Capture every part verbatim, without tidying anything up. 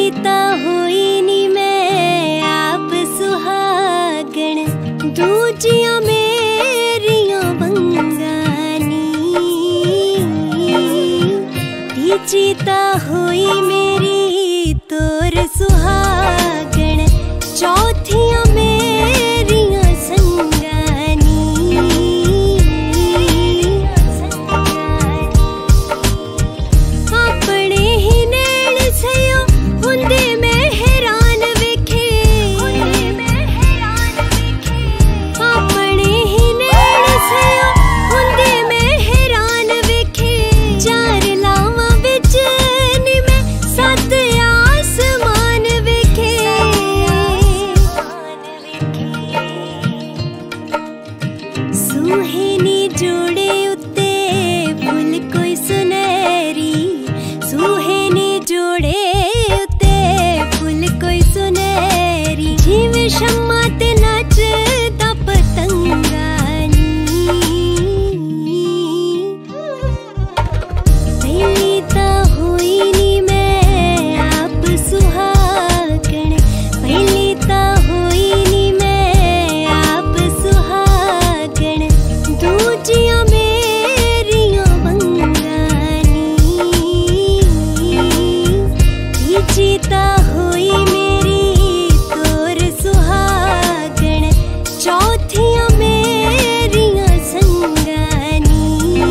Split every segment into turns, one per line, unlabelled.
ਤਾਂ ਹੋਈ ਨੀ ਮੈਂ ਆਪ ਸੁਹਾਗਣ, ਦੂਜੀਆਂ ਮੇਰੀਆਂ ਵੰਗਾਂ ਨੀ। ਤੀਜੀ ਤਾਂ ਹੋਈ ਮੇਰੀ ਤੋਰ ਸੁਹਾਗਣ, ਚੌਥੀਆਂ ਮੇਰੀਆਂ ਸੰਗਾਂ ਨੀ। ਆਪਣੇ ਹੀ ਨੈਣ ਸਈਓ ਹੁੰਦੇ ਮੈਂ ਹੈਰਾਨ ਵੇਖੇ, ਆਪਣੇ ਹੀ ਨੈਣ ਸਈਓ ਹੁੰਦੇ ਮੈਂ ਹੈਰਾਨ ਵੇਖੇ। ਚਾਰ ਲਾਵਾਂ ਵਿੱਚ ਨੀ ਮੈਂ ਸੱਤ ਆਸਮਾਨ ਵੇਖੇ। ਸੂਹੇ ਨੀ ਜੋੜੇ ਉੱਤੇ ਫੁੱਲ ਕੋਈ ਸੁਨਹਿਰੀ, ਸੂਹੇ ਨੀ ਜੋੜੇ ਉੱਤੇ ਫੁੱਲ ਕੋਈ ਸੁਨਹਿਰੀ। ਜਿਵੇਂ ਸ਼ਮਾ ਤੇ ਨੱਚਦਾ ਪਤੰਗਾ ਨੀ। ਪਹਿਲੀ ਤਾਂ ਹੋਈ ਨੀ ਮੈਂ ਆਪ ਸੁਹਾਗਣ, ਪਹਿਲੀ ਤਾਂ ਹੋਈ ਨੀ ਮੈਂ ਆਪ ਸੁਹਾਗਣ, ਦੂਜੀਆਂ ਮੇਰੀਆਂ ਵੰਗਾਂ ਨੀ। ਤੀਜੀ ਤਾਂ ਹੋਈ ਮੇਰੀ ਤੋਰ ਸੁਹਾਗਣ, ਚੌਥੀਆਂ ਮੇਰੀਆਂ ਸੰਗਾਂ ਨੀ।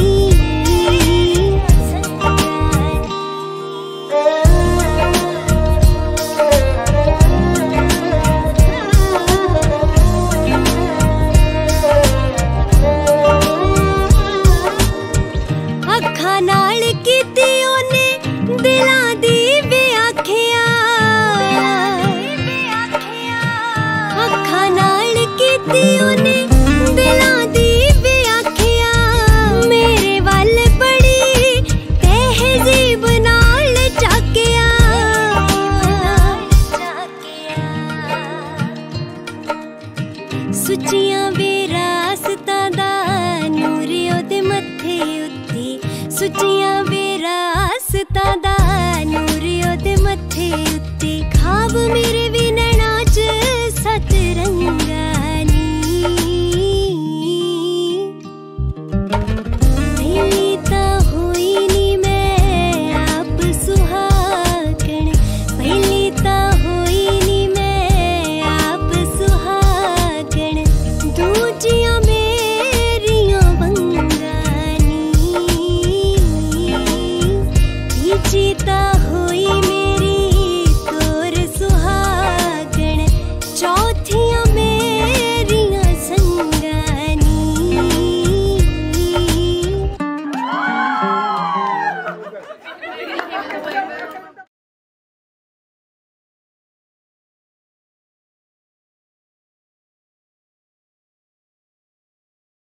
ਅੱਖਾਂ ਨਾਲ ਕੀਤੀ ਉਹਨੇ ਦਿਲਾਂ ਦੀ ਵਿਆਖਿਆ, ਅੱਖਾਂ ਨਾਲ ਕੀਤੀ ਉਹਨੇ ਦਿਲਾਂ ਦੀ ਵਿਆਖਿਆ। ਮੇਰੇ ਵੱਲ ਬੜੀ ਤਹਿਜ਼ੀਬ ਨਾਲ ਝਾਕਿਆ, ਸੁੱਚੀਆਂ ਵਿਰਾਸਤਾਂ ਦਾ ਨੂਰ ਉਹਦੇ ਮੱਥੇ ਉੱਤੇ, ਸੁੱਚੀਆਂ ਵਿਰਾਸਤਾਂ ਦਾ ਨੂਰ ਉਹਦੇ ਮੱਥੇ ਉੱਤੇ। ਖਾਬ